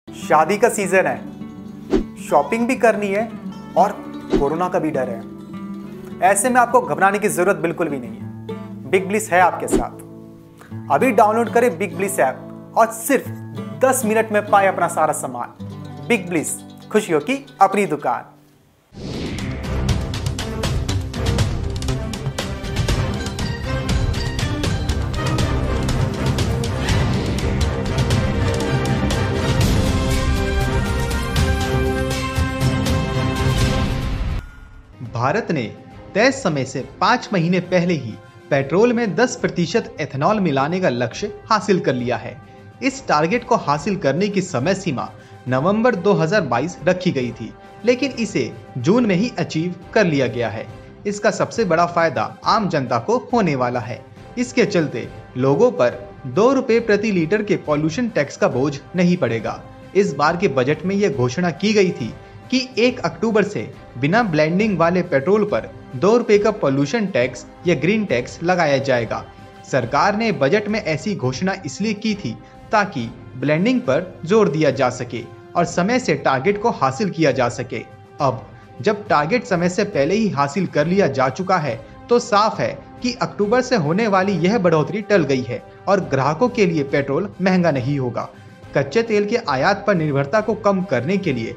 शादी का सीजन है, शॉपिंग भी करनी है और कोरोना का भी डर है। ऐसे में आपको घबराने की जरूरत बिल्कुल भी नहीं है। बिग ब्लिस है आपके साथ। अभी डाउनलोड करें बिग ब्लिस ऐप और सिर्फ 10 मिनट में पाए अपना सारा सामान। बिग ब्लिस, खुशियों की अपनी दुकान। भारत ने तय समय से 5 महीने पहले ही पेट्रोल में 10% एथेनॉल मिलाने का लक्ष्य हासिल कर लिया है। इस टारगेट को हासिल करने की समय सीमा नवंबर 2022 रखी गई थी, लेकिन इसे जून में ही अचीव कर लिया गया है। इसका सबसे बड़ा फायदा आम जनता को होने वाला है। इसके चलते लोगों पर 2 रुपए प्रति लीटर के पॉल्यूशन टैक्स का बोझ नहीं पड़ेगा। इस बार के बजट में यह घोषणा की गई थी कि 1 अक्टूबर से बिना ब्लेंडिंग वाले पेट्रोल पर 2 रुपए का पॉल्यूशन टैक्स या ग्रीन टैक्स लगाया जाएगा। सरकार ने बजट में ऐसी घोषणा इसलिए की थी ताकि ब्लेंडिंग पर जोर दिया जा सके और समय से टारगेट को हासिल किया जा सके। अब जब टारगेट समय से पहले ही हासिल कर लिया जा चुका है, तो साफ है कि अक्टूबर से होने वाली यह बढ़ोतरी टल गई है और ग्राहकों के लिए पेट्रोल महंगा नहीं होगा। कच्चे तेल के आयात पर निर्भरता को कम करने के लिए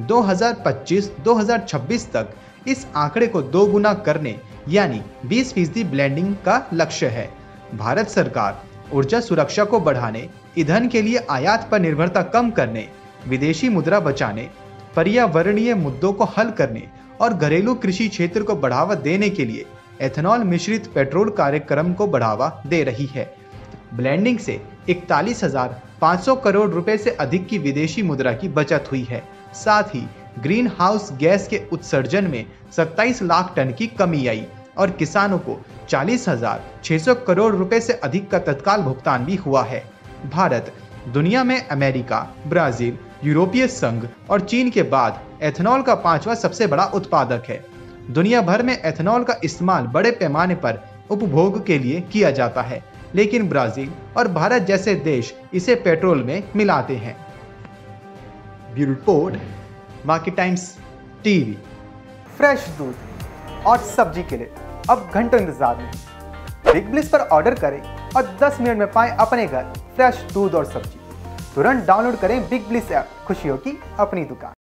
2025-2026 तक इस आंकड़े को 2 गुना करने यानी 20% ब्लेंडिंग का लक्ष्य है। भारत सरकार ऊर्जा सुरक्षा को बढ़ाने, ईंधन के लिए आयात पर निर्भरता कम करने, विदेशी मुद्रा बचाने, पर्यावरणीय मुद्दों को हल करने और घरेलू कृषि क्षेत्र को बढ़ावा देने के लिए एथेनॉल मिश्रित पेट्रोल कार्यक्रम को बढ़ावा दे रही है। ब्लेंडिंग से 41,500 करोड़ रुपए से अधिक की विदेशी मुद्रा की बचत हुई है। साथ ही ग्रीन हाउस गैस के उत्सर्जन में 27 लाख टन की कमी आई और किसानों को 40,600 करोड़ रुपए से अधिक का तत्काल भुगतान भी हुआ है। भारत दुनिया में अमेरिका, ब्राजील, यूरोपीय संघ और चीन के बाद एथेनॉल का 5वां सबसे बड़ा उत्पादक है। दुनिया भर में एथेनॉल का इस्तेमाल बड़े पैमाने पर उपभोग के लिए किया जाता है, लेकिन ब्राजील और भारत जैसे देश इसे पेट्रोल में मिलाते हैं। Bureau report, Market Times TV. Fresh दूध और सब्जी के लिए अब घंटों इंतजार नहीं। बिग ब्लिस पर ऑर्डर करें और 10 मिनट में पाएं अपने घर फ्रेश दूध और सब्जी। तुरंत डाउनलोड करें बिग ब्लिस ऐप। खुशियों की अपनी दुकान।